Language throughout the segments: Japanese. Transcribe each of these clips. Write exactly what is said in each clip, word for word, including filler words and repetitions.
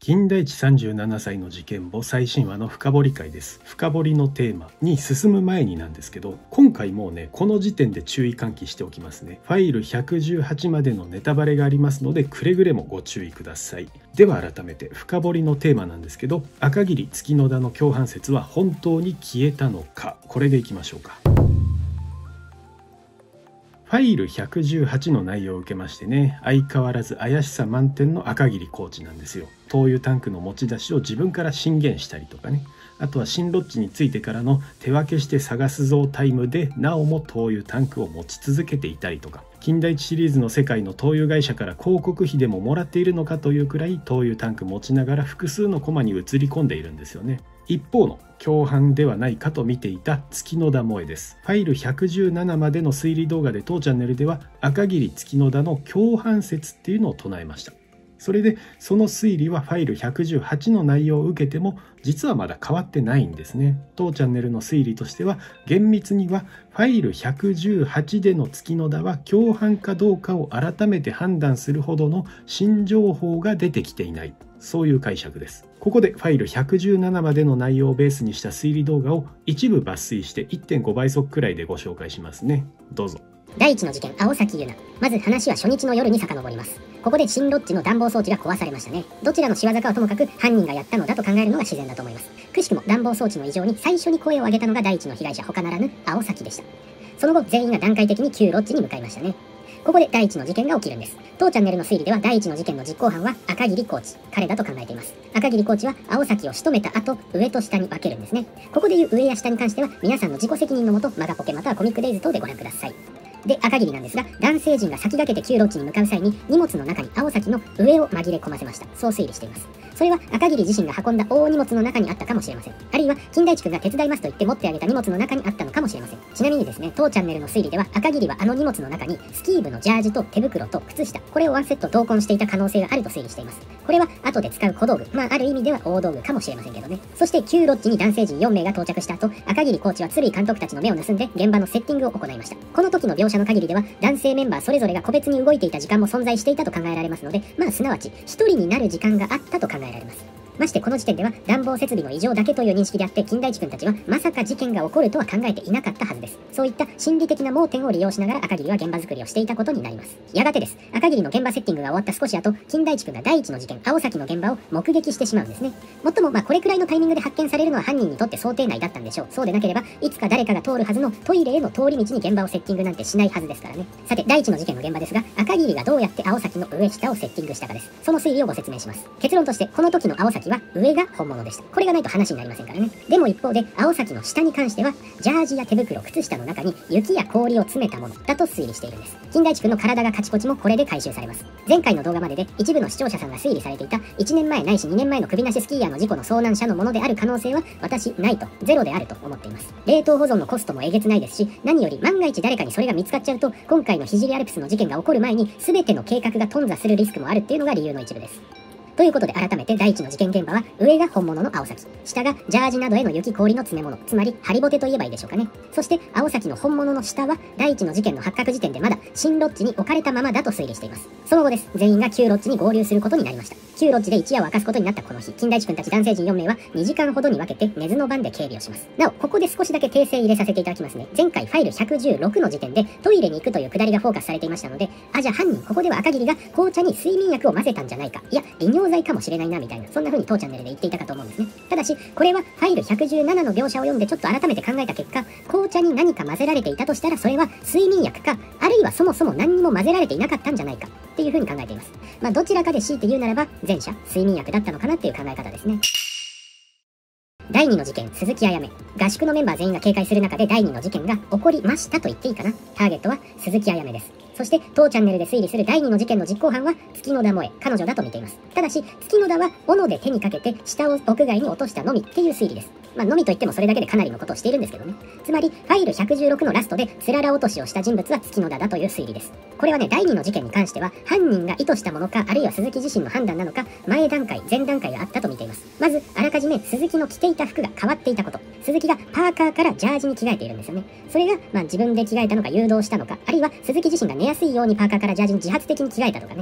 金田一さんじゅうななさいの事件簿最新話の深掘り会です。深掘りのテーマに進む前になんですけど、今回もうね、この時点で注意喚起しておきますね。ファイルひゃくじゅうはちまでのネタバレがありますので、くれぐれもご注意ください。では改めて深掘りのテーマなんですけど、赤桐月野田の共犯説は本当に消えたのか、これでいきましょうか。ファイルひゃくじゅうはちの内容を受けましてね、相変わらず怪しさ満点の赤桐コーチなんですよ。灯油タンクの持ち出しを自分から進言したりとかね、あとは新ロッジについてからの手分けして探すぞタイムでなおも灯油タンクを持ち続けていたりとか、金田一シリーズの世界の灯油会社から広告費でももらっているのかというくらい灯油タンク持ちながら複数のコマに映り込んでいるんですよね。一方の共犯ではないかと見ていた月野田萌です。ファイルひゃくじゅうななまでの推理動画で当チャンネルでは赤桐月野田の共犯説っていうのを唱えました。それでその推理はファイルひゃくじゅうはちの内容を受けても実はまだ変わってないんですね。当チャンネルの推理としては厳密にはファイルひゃくじゅうはちでの月野田は共犯かどうかを改めて判断するほどの新情報が出てきていない、そういう解釈です。ここでファイルひゃくじゅうななまでの内容をベースにした推理動画を一部抜粋して いってんご 倍速くらいでご紹介しますね。どうぞ。 第一の事件、青崎優奈。まず話は初日の夜に遡ります。ここで新ロッジの暖房装置が壊されましたね。どちらの仕業かはともかく犯人がやったのだと考えるのが自然だと思います。くしくも暖房装置の異常に最初に声を上げたのが第一の被害者他ならぬ青崎でした。その後全員が段階的に旧ロッジに向かいましたね。ここで第一の事件が起きるんです。当チャンネルの推理では第一の事件の実行犯は赤桐コーチ、彼だと考えています。赤桐コーチは青崎を仕留めた後、上と下に分けるんですね。ここでいう上や下に関しては皆さんの自己責任のもとマガポケまたはコミックデイズ等でご覧ください。で、赤桐なんですが、男性陣が先駆けて旧ロッジに向かう際に荷物の中に青崎の上を紛れ込ませました。そう推理しています。それは赤桐自身が運んだ大荷物の中にあったかもしれません。あるいは金田一君が手伝いますと言って持ってあげた荷物の中にあったのかもしれません。ちなみにですね、当チャンネルの推理では赤桐はあの荷物の中にスキー部のジャージと手袋と靴下、これをワンセット同梱していた可能性があると推理しています。これは後で使う小道具、まあある意味では大道具かもしれませんけどね。そして旧ロッジに男性陣よんめいが到着した後、赤桐コーチは鶴井監督たちの目を盗んで現場のセッティングを行いました。この時の描写の限りでは男性メンバーそれぞれが個別に動いていた時間も存在していたと考えられますので、まあすなわち一人になる時間があったと考えられます。ましてこの時点では暖房設備の異常だけという認識であって、金田一君たちはまさか事件が起こるとは考えていなかったはずです。そういった心理的な盲点を利用しながら赤桐は現場作りをしていたことになります。やがてです。赤桐の現場セッティングが終わった少し後、金田一君が第一の事件青崎の現場を目撃してしまうんですね。もっともまあこれくらいのタイミングで発見されるのは犯人にとって想定内だったんでしょう。そうでなければいつか誰かが通るはずのトイレへの通り道に現場をセッティングなんてしないはずですからね。さて第一の事件の現場ですが、赤桐がどうやって青崎の上下をセッティングしたかです。その推理をご説明します。結論としてこの時の青崎は上が本物でした。これがないと話になりませんからね。でも一方で青崎の下に関してはジャージや手袋、靴下の中に雪や氷を詰めたものだと推理しているんです。金田一君の体がカチコチもこれで回収されます。前回の動画までで一部の視聴者さんが推理されていたいちねんまえないしにねんまえの首なしスキーヤーの事故の遭難者のものである可能性は私ないと、ゼロであると思っています。冷凍保存のコストもえげつないですし、何より万が一誰かにそれが見つかっちゃうと今回の聖アルプスの事件が起こる前に全ての計画が頓挫するリスクもあるっていうのが理由の一部です。ということで改めて第一の事件現場は上が本物の青崎、下がジャージなどへの雪氷の詰め物、つまりハリボテと言えばいいでしょうかね。そして青崎の本物の下は第一の事件の発覚時点でまだ新ロッジに置かれたままだと推理しています。その後です。全員が旧ロッジに合流することになりました。旧ロッジで一夜を明かすことになったこの日、金田一君たち男性陣よんめいはにじかんほどに分けて寝ずの番で警備をします。なおここで少しだけ訂正入れさせていただきますね。前回ファイルひゃくじゅうろくの時点でトイレに行くというくだりがフォーカスされていましたので、あじゃあ犯人ここでは赤桐が紅茶に睡眠薬を混ぜたんじゃないか、いや利尿剤かもしれないなみたいな、そんな風に当チャンネルで言っていたかと思うんですね。ただしこれはファイルひゃくじゅうななの描写を読んでちょっと改めて考えた結果、紅茶に何か混ぜられていたとしたらそれは睡眠薬か、あるいはそもそも何にも混ぜられていなかったんじゃないかっていう風に考えています。まあどちらかで強いて言うならば前者睡眠薬だったのかなっていう考え方ですね。だいにの事件、鈴木あやめ。合宿のメンバー全員が警戒する中でだいにの事件が起こりましたと言っていいかな。ターゲットは鈴木あやめです。そして当チャンネルで推理するだいにの事件の実行犯は月野田萌、彼女だと見ています。ただし月野田は斧で手にかけて下を屋外に落としたのみっていう推理です。まあのみといってもそれだけでかなりのことをしているんですけどね。つまりファイルひゃくじゅうろくのラストでつらら落としをした人物は月野田だという推理です。これはねだいにの事件に関しては犯人が意図したものか、あるいは鈴木自身の判断なのか、前段階前段階があったと見ています。まずあらかじめ鈴木の着ていた服が変わっていたこと、鈴木がパーカーからジャージに着替えているんですよね。それがまあ自分で着替えたのか誘導したのか、あるいは鈴木自身が寝やすいようにパーカーからジャージに自発的に着替えたとかね。ま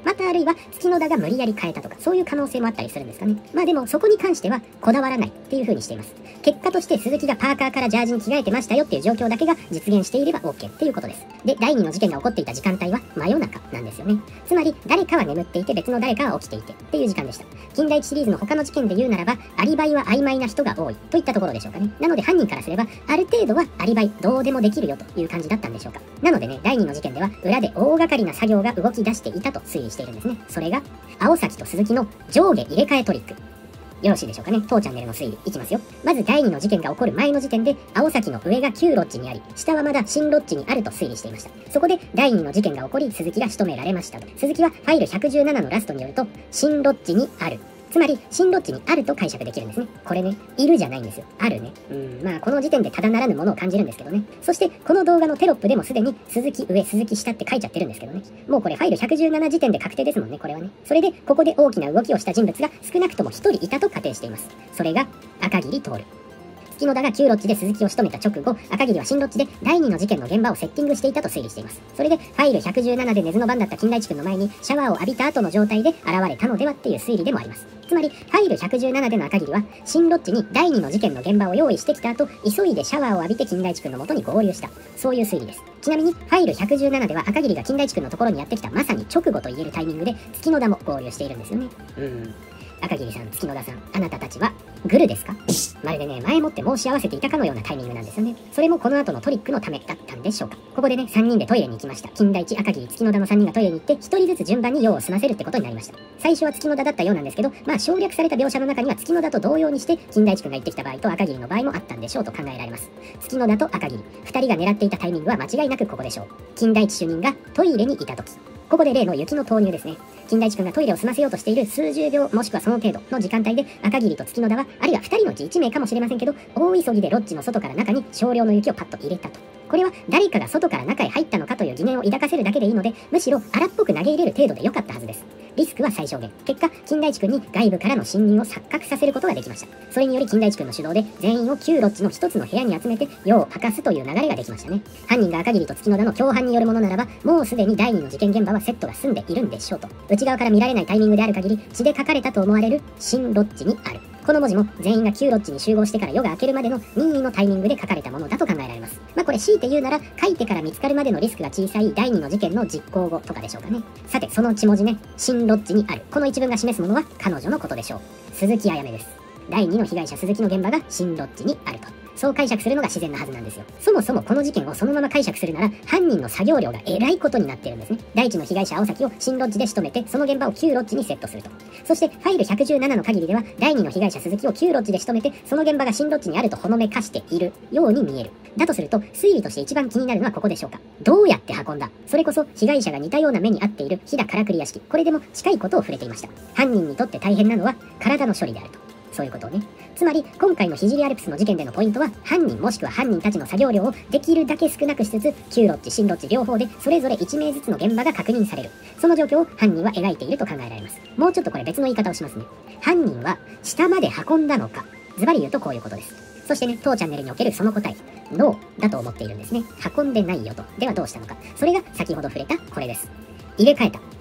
またあるいは月野田が無理やり変えたとか、そういう可能性もあったりするんですかね。まあでもそこに関してはこだわらないっていう風にしています。結果として鈴木がパーカーからジャージに着替えてましたよっていう状況だけが実現していれば OK っていうことです。で、だいにの事件が起こっていた時間帯は真夜中なんですよね。つまり誰かは眠っていて別の誰かは起きていてっていう時間でした。金田一シリーズの他の事件で言うならば、アリバイは曖昧な人が多いといったところでしょうかね。なので犯人からすればある程度はアリバイどうでもできるよという感じだったんでしょうか。なのでね、だいにの事件では裏で大掛かりな作業が動き出していたと推理しているんですね。それが青崎と鈴木の上下入れ替えトリック。よろしいでしょうかね。当チャンネルの推理いきますよ。まずだいにの事件が起こる前の時点で青崎の上が旧ロッジにあり、下はまだ新ロッジにあると推理していました。そこでだいにの事件が起こり、鈴木が仕留められましたと。鈴木はファイルひゃくじゅうななのラストによると新ロッジにある、つまり新ロッジにあると解釈できるんですね。これね、いるじゃないんですよ。あるね。うん、まあこの時点でただならぬものを感じるんですけどね。そしてこの動画のテロップでもすでに鈴木上、鈴木下って書いちゃってるんですけどね。もうこれファイルひゃくじゅうなな時点で確定ですもんね、これはね。それでここで大きな動きをした人物が少なくともひとりいたと仮定しています。それが赤桐徹。月野田が旧ロッジで鈴木を仕留めた直後、赤桐は新ロッジでだいにの事件の現場をセッティングしていたと推理しています。それでファイルひゃくじゅうななで寝ずの番だった金田一君の前にシャワーを浴びた後の状態で現れたのではっていう推理でもあります。つまりファイルひゃくじゅうななでの赤桐は新ロッジにだいにの事件の現場を用意してきた後、急いでシャワーを浴びて金田一君の元に合流した、そういう推理です。ちなみにファイルひゃくじゅうななでは赤桐が金田一君のところにやってきたまさに直後と言えるタイミングで月野田も合流しているんですよね。うーん赤桐さん、月野田さん、あなたたちはグルですか？まるでね、前もって申し合わせていたかのようなタイミングなんですよね。それもこの後のトリックのためだったんでしょうか。ここでね、さんにんでトイレに行きました。金田一、赤桐、月野田のさんにんがトイレに行って、ひとりずつ順番に用を済ませるってことになりました。最初は月野田だったようなんですけど、まあ省略された描写の中には月野田と同様にして、金田一君が行ってきた場合と赤桐の場合もあったんでしょうと考えられます。月野田と赤桐、ふたりが狙っていたタイミングは間違いなくここでしょう。金田一主任がトイレにいた時。ここで例の雪の投入ですね。金田一君がトイレを済ませようとしている数十秒もしくはその程度の時間帯で赤桐と月野田は、あるいはふたりのうちいちめいかもしれませんけど、大急ぎでロッジの外から中に少量の雪をパッと入れたと。これは誰かが外から中へ入ったのかという疑念を抱かせるだけでいいので、むしろ荒っぽく投げ入れる程度で良かったはずです。リスクは最小限。結果、金田一君に外部からの侵入を錯覚させることができました。それにより金田一君の主導で全員を旧ロッジの一つの部屋に集めて夜を明かすという流れができましたね。犯人が赤桐と月野田の共犯によるものならば、もうすでにだいにの事件現場はセットが済んでいるんでしょうと。内側から見られないタイミングである限り、血で書かれたと思われる新ロッジにある。この文字も全員が旧ロッジに集合してから夜が明けるまでの任意のタイミングで書かれたものだと考えられます。まあこれ強いて言うなら、書いてから見つかるまでのリスクが小さいだいにの事件の実行後とかでしょうかね。さて、その血文字ね、新ロッジにある。この一文が示すものは彼女のことでしょう。鈴木あやめです。だいにの被害者鈴木の現場が新ロッジにあると。そう解釈するのが自然なはずなんですよ。そもそもこの事件をそのまま解釈するなら、犯人の作業量がえらいことになっているんですね。だいいちの被害者青崎を新ロッジで仕留めて、その現場を旧ロッジにセットすると。そしてファイルひゃくじゅうななの限りでは、だいにの被害者鈴木を旧ロッジで仕留めて、その現場が新ロッジにあるとほのめかしているように見える。だとすると、推理として一番気になるのはここでしょうか。どうやって運んだ？それこそ被害者が似たような目に遭っている飛騨からくり屋敷。これでも近いことを触れていました。犯人にとって大変なのは体の処理であると。そういうことをね。つまり今回の聖アルプスの事件でのポイントは、犯人もしくは犯人たちの作業量をできるだけ少なくしつつ、旧ロッジ、新ロッジ両方でそれぞれいちめいずつの現場が確認される。その状況を犯人は描いていると考えられます。もうちょっとこれ別の言い方をしますね。犯人は下まで運んだのか。ズバリ言うとこういうことです。そしてね、当チャンネルにおけるその答え、ノーだと思っているんですね。運んでないよと。ではどうしたのか。それが先ほど触れたこれです。入れ替えた。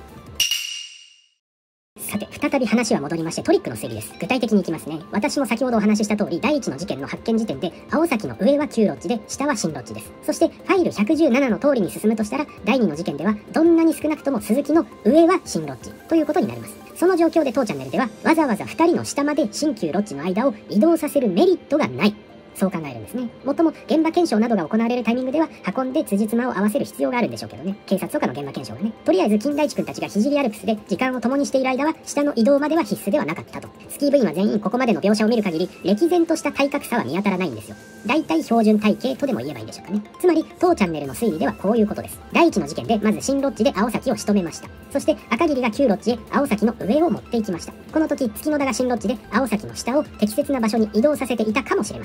さて、再び話は戻りましてトリックの推理です。具体的にいきますね。私も先ほどお話しした通り、だいいちの事件の発見時点で、青崎の上は旧ロッジで、下は新ロッジです。そして、ファイルひゃくじゅうななの通りに進むとしたら、だいにの事件では、どんなに少なくとも鈴木の上は新ロッジということになります。その状況で当チャンネルでは、わざわざふたりの下まで新旧ロッジの間を移動させるメリットがない。そう考えるんですね。もっとも現場検証などが行われるタイミングでは運んで辻褄を合わせる必要があるんでしょうけどね。警察とかの現場検証がね。とりあえず金田一君たちが聖アルプスで時間を共にしている間は下の移動までは必須ではなかったと。スキー部員は全員ここまでの描写を見る限り歴然とした体格差は見当たらないんですよ。大体標準体型とでも言えばいいんでしょうかね。つまり当チャンネルの推理ではこういうことです。だいいちの事件でまず新ロッジで青崎を仕留めました。そして赤桐が旧ロッジへ青崎の上を持っていきました。この時月野田が新ロッジで青崎の下を適切な場所に移動させていたかもしれません。世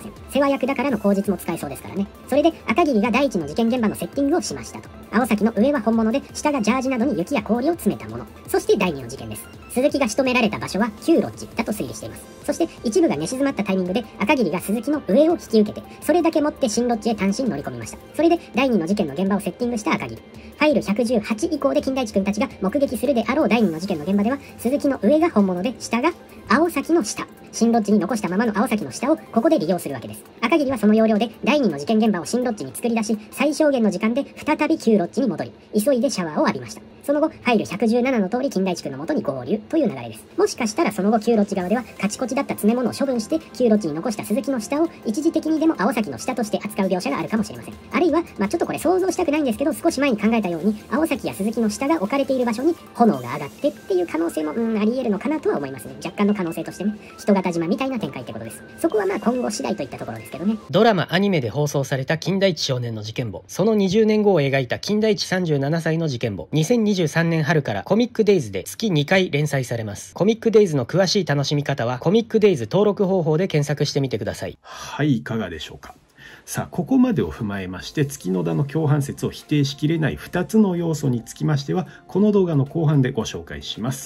話役だからの口実も使えそうですからね。それで赤桐が第一の事件現場のセッティングをしましたと。青崎の上は本物で、下がジャージなどに雪や氷を詰めたもの。そしてだいにの事件です。鈴木が仕留められた場所は旧ロッジだと推理しています。そして一部が寝静まったタイミングで赤桐が鈴木の上を引き受けて、それだけ持って新ロッジへ単身乗り込みました。それでだいにの事件の現場をセッティングした赤桐。ファイルひゃくじゅうはち以降で金田一君たちが目撃するであろうだいにの事件の現場では、鈴木の上が本物で、下が青崎の下。新ロッジに残したままの青崎の下をここで利用するわけです。赤桐はその要領でだいにの事件現場を新ロッジに作り出し、最小限の時間で再び旧ロッジに戻り、急いでシャワーを浴びました。その後、ファイルひゃくじゅうななの通り金田一君の元に合流という流れです。もしかしたらその後旧ロッジ側ではカチコチだった詰め物を処分して旧ロッジに残した鈴木の下を一時的にでも青崎の下として扱う描写があるかもしれません。あるいは、まあ、ちょっとこれ想像したくないんですけど、少し前に考えたように青崎や鈴木の下が置かれている場所に炎が上がってっていう可能性も、うん、あり得るのかなとは思いますね。若干の可能性としてね。人型島みたいな展開ってことです。そこはまあ今後次第といったところですけどね。 ドラマアニメで放送された金田一少年の事件簿、そのにじゅうねんごを描いた金田一さんじゅうななさいの事件簿、にせんにじゅうさんねん春からコミックデイズで月にかい連載されます。コミックデイズの詳しい楽しみ方はコミックデイズ登録方法で検索してみてください。 はい、いかがでしょうか。さあ、ここまでを踏まえまして月野田の共犯説を否定しきれないふたつの要素につきましては、この動画の後半でご紹介します。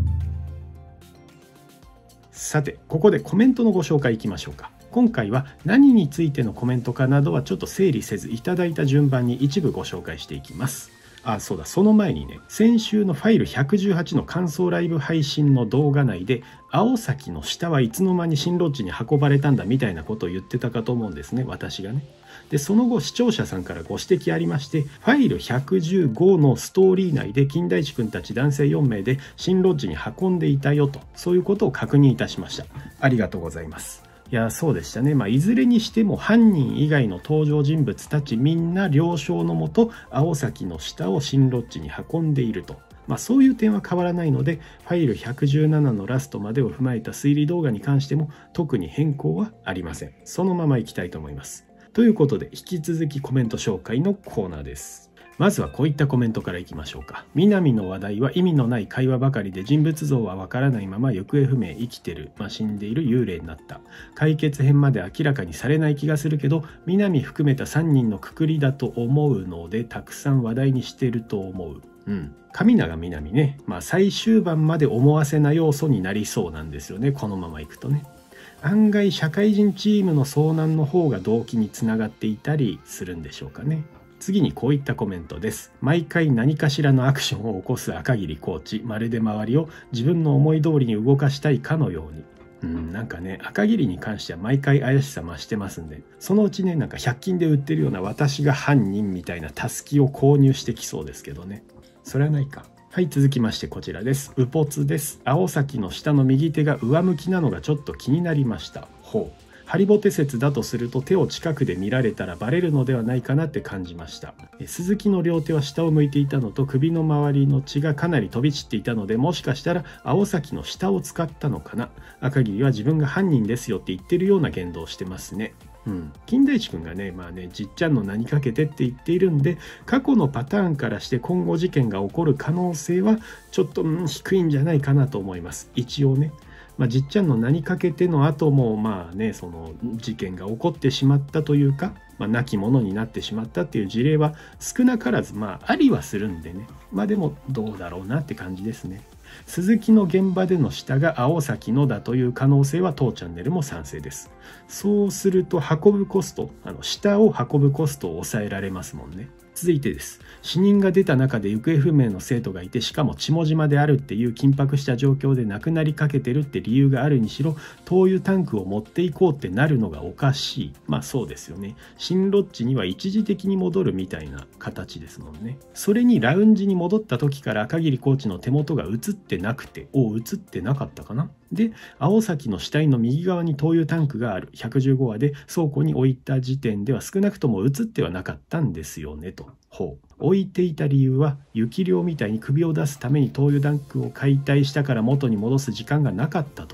さて、ここでコメントのご紹介いきましょうか。今回は何についてのコメントかなどはちょっと整理せず、いただいた順番に一部ご紹介していきます。あ、そうだ、その前にね、先週のファイルひゃくじゅうはちの感想ライブ配信の動画内で、青崎の下はいつの間に新ロッジに運ばれたんだみたいなことを言ってたかと思うんですね、私がね。で、その後視聴者さんからご指摘ありまして、ファイルひゃくじゅうごのストーリー内で金田一君たち男性よんめいで新ロッジに運んでいたよと、そういうことを確認いたしました。ありがとうございます。いや、そうでしたね。まあ、いずれにしても犯人以外の登場人物たちみんな了承のもと、青崎の下を新ロッジに運んでいると。まあ、そういう点は変わらないので、ファイルひゃくじゅうななのラストまでを踏まえた推理動画に関しても特に変更はありません。そのままいきたいと思います。ということで、引き続きコメント紹介のコーナーです。まずはこういったコメントからいきましょうか。南の話題は意味のない会話ばかりで人物像はわからないまま行方不明、生きてる、まあ、死んでいる、幽霊になった。解決編まで明らかにされない気がするけど、南含めたさんにんのくくりだと思うので、たくさん話題にしてると思う。うん。上永南ね、まあ、最終盤まで思わせな要素になりそうなんですよね、このままいくとね。案外社会人チームの遭難の方が動機につながっていたりするんでしょうかね。次にこういったコメントです。毎回何かしらのアクションを起こす赤桐コーチ、まるで周りを自分の思い通りに動かしたいかのように。うん、なんかね、赤桐に関しては毎回怪しさ増してますんで、そのうちね、なんかひゃく均で売ってるような私が犯人みたいなタスキを購入してきそうですけどね。それはないか。はい、続きましてこちらです。ウポツです。青崎の下の右手が上向きなのがちょっと気になりました。ほう。ハリボテ説だとすると手を近くで見られたらバレるのではないかなって感じました。鈴木の両手は下を向いていたのと首の周りの血がかなり飛び散っていたので、もしかしたら青崎の下を使ったのかな。赤桐は自分が犯人ですよって言ってるような言動をしてますね。うん、金田一君がね、まあね、じっちゃんの名にかけてって言っているんで、過去のパターンからして今後事件が起こる可能性はちょっと、うん、低いんじゃないかなと思います。一応ね。まあ、じっちゃんの名にかけての後もまあね、その事件が起こってしまったというか、まあ、亡き者になってしまったっていう事例は少なからずまあありはするんでね、まあでもどうだろうなって感じですね。鈴木の現場での下が青崎のだという可能性は当チャンネルも賛成です。そうすると運ぶコスト、あの下を運ぶコストを抑えられますもんね。続いてです。死人が出た中で行方不明の生徒がいて、しかも下島であるっていう緊迫した状況で亡くなりかけてるって理由があるにしろ、灯油タンクを持っていこうってなるのがおかしい。まあそうですよね。新ロッジには一時的に戻るみたいな形ですもんね。それにラウンジに戻った時から赤桐コーチの手元が映ってなくて、お、映ってなかったかな。で、青崎の死体の右側に灯油タンクがあるひゃくじゅうごわで倉庫に置いた時点では少なくとも映ってはなかったんですよねと。ほう。置いていた理由は雪量みたいに首を出すために灯油タンクを解体したから元に戻す時間がなかったとか。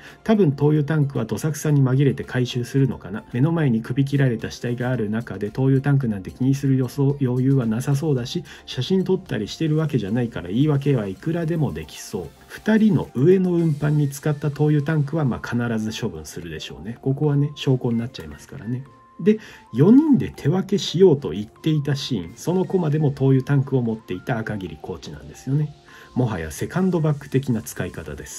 多分灯油タンクはどさくさに紛れて回収するのかな。目の前に首切られた死体がある中で灯油タンクなんて気にする予想余裕はなさそうだし、写真撮ったりしてるわけじゃないから言い訳はいくらでもできそう。ふたりの上の運搬に使った灯油タンクはまあ必ず処分するでしょうね。ここはね証拠になっちゃいますからね。でよにんで手分けしようと言っていたシーン、そのコマでも灯油タンクを持っていた赤桐コーチなんですよね。もはやセカンドバッグ的な使い方です。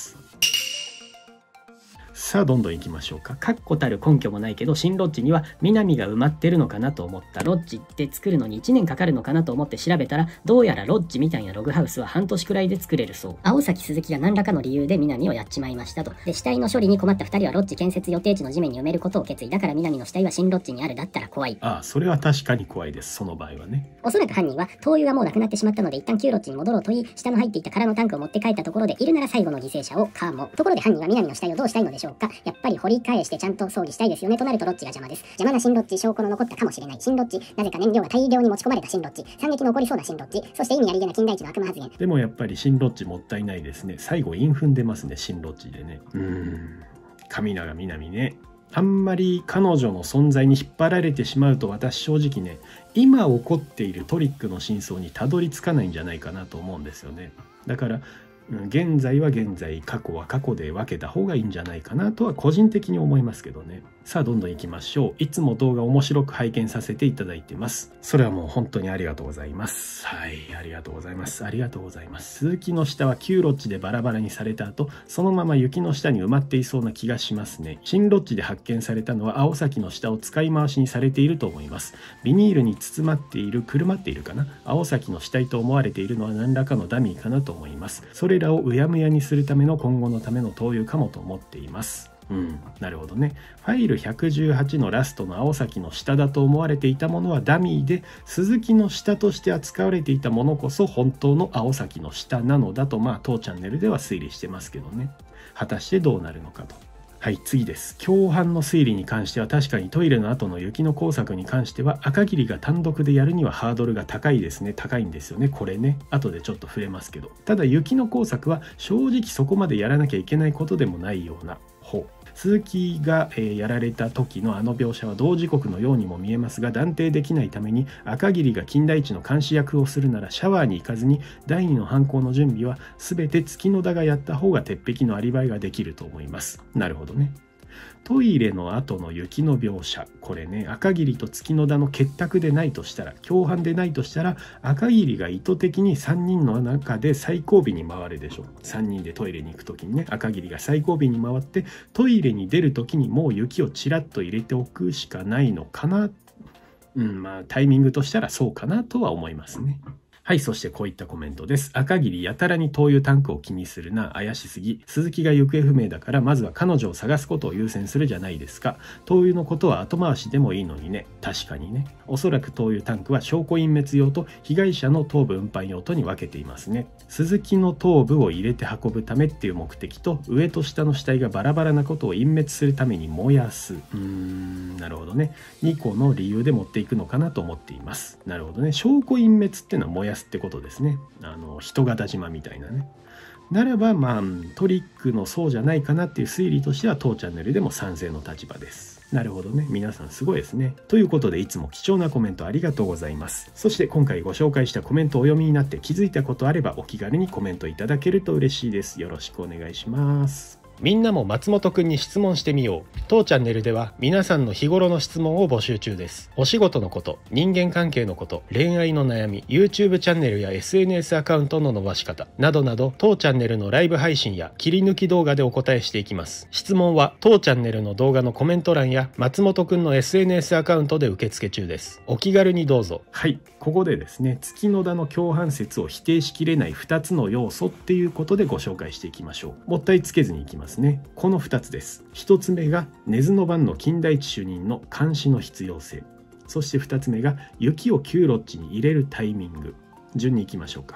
さあどんどん行きましょうか。 確固たる根拠もないけど、新ロッジには南が埋まってるのかなと思った。ロッジって作るのにいちねんかかるのかなと思って調べたら、どうやらロッジみたいなログハウスは半年くらいで作れるそう。青崎鈴木が何らかの理由で南をやっちまいましたと。で死体の処理に困ったふたりはロッジ建設予定地の地面に埋めることを決意。だから南の死体は新ロッジにある。だったら怖い。 ああ、それは確かに怖いです。その場合はね。 おそらく犯人は灯油はもうなくなってしまったので一旦旧ロッジに戻ろうと言い、下の入っていた空のタンクを持って帰ったところで、いるなら最後の犠牲者をかも。ところで犯人は南の死体をどうしたいのでしょうか。やっぱり掘り返してちゃんと葬儀したいですよね。となるとロッジが邪魔です。邪魔な新ロッジ、証拠の残ったかもしれない新ロッジ、なぜか燃料が大量に持ち込まれた新ロッジ、惨劇の起こりそうな新ロッジ、そして意味ありげな金田一の悪魔発言。 でもやっぱり新ロッジもったいないですね。最後韻踏んでますね、新ロッジでね。うーん、神永みなみね。あんまり彼女の存在に引っ張られてしまうと、私正直ね、今起こっているトリックの真相にたどり着かないんじゃないかなと思うんですよね。だから現在は現在、過去は過去で分けた方がいいんじゃないかなとは個人的に思いますけどね。さあどんどん行きましょう。いつも動画面白く拝見させていただいてます。それはもう本当にありがとうございます。はい、ありがとうございます。ありがとうございます。鈴木の下は旧ロッジでバラバラにされた後、そのまま雪の下に埋まっていそうな気がしますね。新ロッジで発見されたのは青崎の下を使い回しにされていると思います。ビニールに包まっている、くるまっているかな。青崎の死体と思われているのは何らかのダミーかなと思います。それらをうやむやにするための今後のための灯油かもと思っています。うん、なるほどね。ファイルひゃくじゅうはちのラストの青崎の下だと思われていたものはダミーで、鈴木の下として扱われていたものこそ本当の青崎の下なのだと、まあ当チャンネルでは推理してますけどね。果たしてどうなるのかと。はい、次です。共犯の推理に関しては確かにトイレの後の雪の工作に関しては赤桐が単独でやるにはハードルが高いですね。高いんですよね。これね。後でちょっと触れますけど。ただ雪の工作は正直そこまでやらなきゃいけないことでもないような。ほう。鈴木が、えー、やられた時のあの描写は同時刻のようにも見えますが、断定できないために赤桐が金田一の監視役をするならシャワーに行かずに第二の犯行の準備は全て月野田がやった方が鉄壁のアリバイができると思います。なるほどね。トイレの後の雪の描写、これね、赤桐と月野田の結託でないとしたら、共犯でないとしたら、赤桐が意図的にさんにんの中で最後尾に回るでしょ。さんにんでトイレに行く時にね、赤桐が最後尾に回ってトイレに出る時にもう雪をちらっと入れておくしかないのかな。うん、まあタイミングとしたらそうかなとは思いますね。はい、そしてこういったコメントです。赤桐やたらに灯油タンクを気にするな、怪しすぎ。鈴木が行方不明だからまずは彼女を探すことを優先するじゃないですか。灯油のことは後回しでもいいのにね。確かにね。おそらく灯油タンクは証拠隠滅用と被害者の頭部運搬用とに分けていますね。鈴木の頭部を入れて運ぶためっていう目的と、上と下の死体がバラバラなことを隠滅するために燃やす。うーん、なるほどね。にこの理由で持っていくのかなと思っています。なるほどね。証拠隠滅っていうのは燃やすってことですね。あの人形島みたいなね。ならばまあトリックのそうじゃないかなっていう推理としては当チャンネルでも賛成の立場です。なるほどね。皆さんすごいですね。ということでいつも貴重なコメントありがとうございます。そして今回ご紹介したコメントをお読みになって気づいたことあればお気軽にコメントいただけると嬉しいです。よろしくお願いします。 みんなも松本くんに質問してみよう。当チャンネルでは皆さんの日頃の質問を募集中です。お仕事のこと、人間関係のこと、恋愛の悩み、YouTube チャンネルや エスエヌエス アカウントの伸ばし方などなど、当チャンネルのライブ配信や切り抜き動画でお答えしていきます。質問は当チャンネルの動画のコメント欄や松本くんの エスエヌエス アカウントで受付中です。お気軽にどうぞ。 はい、ここでですね、月野田の共犯説を否定しきれないふたつの要素っていうことでご紹介していきましょう。もったいつけずにいきますね。このふたつです。ひとつめが根津の番の金田一主任の監視の必要性。そしてふたつめが雪を旧ロッジに入れるタイミング。順にいきましょうか。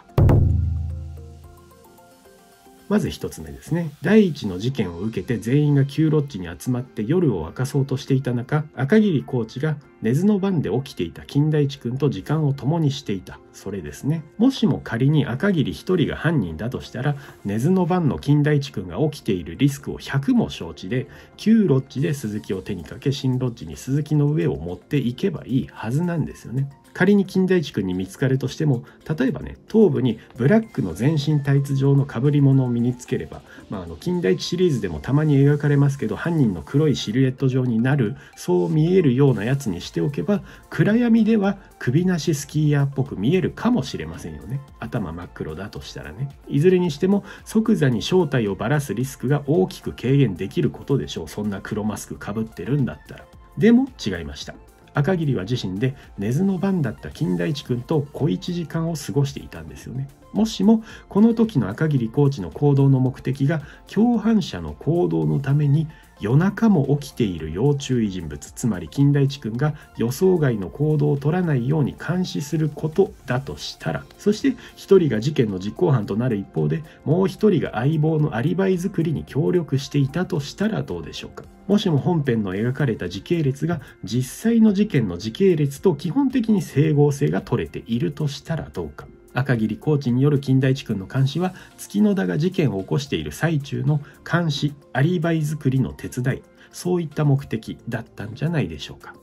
まずひとつめですね。第一の事件を受けて全員が旧ロッジに集まって夜を明かそうとしていた中、赤桐コーチが寝ずの番で起きていた金田一くんと時間を共にしていた。それですね。もしも仮に赤桐一人が犯人だとしたら、寝ずの番の金田一くんが起きているリスクをひゃくも承知で、旧ロッジで鈴木を手にかけ、新ロッジに鈴木の上を持っていけばいいはずなんですよね。仮に金田一くんに見つかるとしても、例えばね、頭部にブラックの全身タイツ状の被り物を身につければ、まあ、あの金田一シリーズでもたまに描かれますけど、犯人の黒いシルエット状になる、そう見えるようなやつにしておけば、暗闇では首なしスキーヤーっぽく見えるかもしれませんよね。頭真っ黒だとしたらね。いずれにしても即座に正体をばらすリスクが大きく軽減できることでしょう。そんな黒マスクかぶってるんだったら。でも違いました。赤桐は自身で寝ずの番だった金田一くんと小一時間を過ごしていたんですよね。もしもこの時の赤桐コーチの行動の目的が共犯者の行動のために夜中も起きている要注意人物、つまり金田一くんが予想外の行動を取らないように監視することだとしたら、そして一人が事件の実行犯となる一方で、もう一人が相棒のアリバイ作りに協力していたとしたらどうでしょうか。もしも本編の描かれた時系列が実際の事件の時系列と基本的に整合性が取れているとしたらどうか。赤桐コーチによる金田一くんの監視は、月野田が事件を起こしている最中の監視、アリバイ作りの手伝い、そういった目的だったんじゃないでしょうか。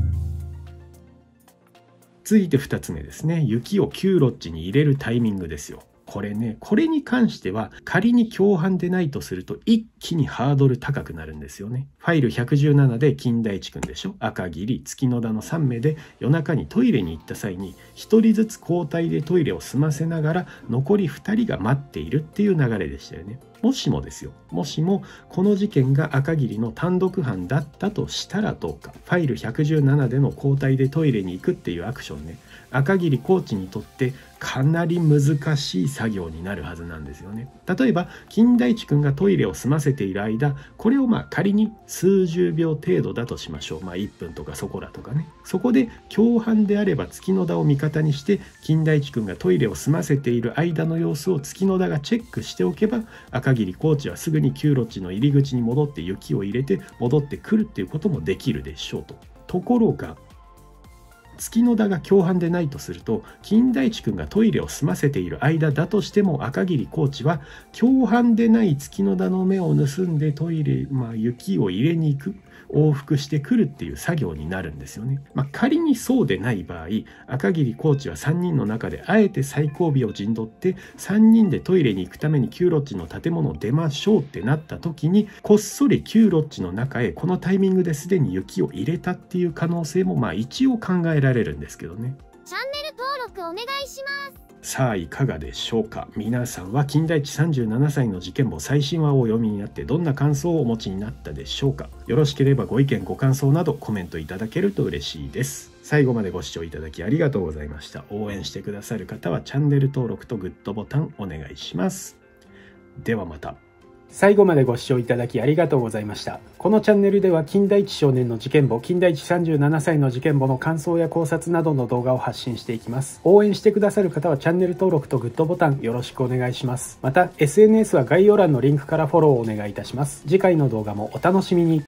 続いてふたつめですね。雪を旧ロッジに入れるタイミングですよ。これね、これに関しては仮に共犯でないとすると一気にハードル高くなるんですよね。ファイルひゃくじゅうななで金田一くんでしょ、赤桐、月野田のさん名で夜中にトイレに行った際にひとりずつ交代でトイレを済ませながら残りふたりが待っているっていう流れでしたよね。もしもですよ、もしもこの事件が赤桐の単独犯だったとしたらどうか。ファイルひゃくじゅうななでの交代でトイレに行くっていうアクションね、赤桐コーチにとってかなり難しい作業になるはずなんですよね。例えば金田一くんがトイレを済ませている間、これをまあ仮に数十秒程度だとしましょう。まあいっぷんとかそこらとかね。そこで共犯であれば月野田を味方にして金田一くんがトイレを済ませている間の様子を月野田がチェックしておけば、赤桐コーチはすぐに旧ロッジの入り口に戻って雪を入れて戻ってくるっていうこともできるでしょうと。ところが月野田が共犯でないとすると、金田一くんがトイレを済ませている間だとしても赤桐コーチは共犯でない月野田の目を盗んでトイレ、まあ、雪を入れに行く、往復してくるっていう作業になるんですよね。まあ、仮にそうでない場合、赤桐コーチはさんにんの中であえて最後尾を陣取ってさんにんでトイレに行くために旧ロッジの建物を出ましょうってなった時に、こっそり旧ロッジの中へこのタイミングですでに雪を入れたっていう可能性もまあ一応考えられるんですけどね。 チャンネル登録お願いします。 さあいかがでしょうか。皆さんは金田一さんじゅうななさいの事件簿最新話をお読みになってどんな感想をお持ちになったでしょうか。よろしければご意見ご感想などコメントいただけると嬉しいです。最後までご視聴いただきありがとうございました。応援してくださる方はチャンネル登録とグッドボタンお願いします。ではまた。 最後までご視聴いただきありがとうございました。このチャンネルでは金田一少年の事件簿、金田一さんじゅうななさいの事件簿の感想や考察などの動画を発信していきます。応援してくださる方はチャンネル登録とグッドボタンよろしくお願いします。また エスエヌエス は概要欄のリンクからフォローをお願いいたします。次回の動画もお楽しみに。